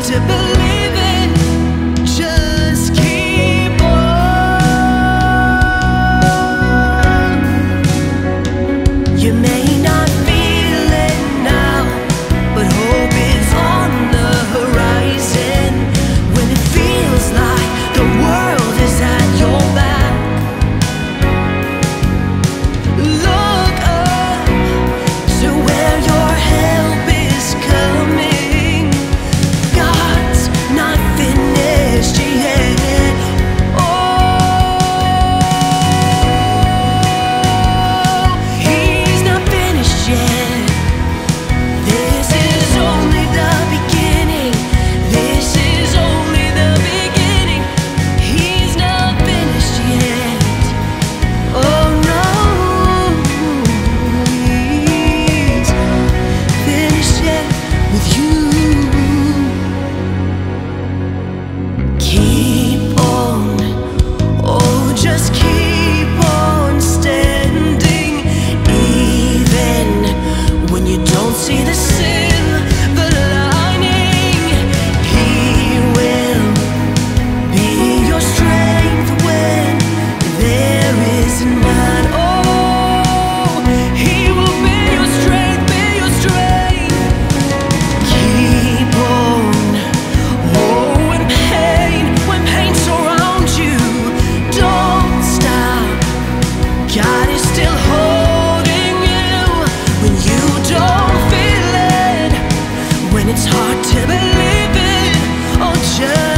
to believe it. Just keep on. You may not feel it now, but hope is on the horizon. When it feels like the world is at your back, look up to where your help is coming. God's not finished yet. Oh, He's not finished yet. This is only the beginning. This is only the beginning. He's not finished yet. Oh no, He's finished yet with you. Keep on, oh just keep on standing, even when you don't see the silver lining. He will be your strength when there is none. Oh, He will be your strength, be your strength. Keep on. Oh, when pain surrounds you, don't stop. God is still holding you when you don't feel it, when it's hard to believe it. Oh, just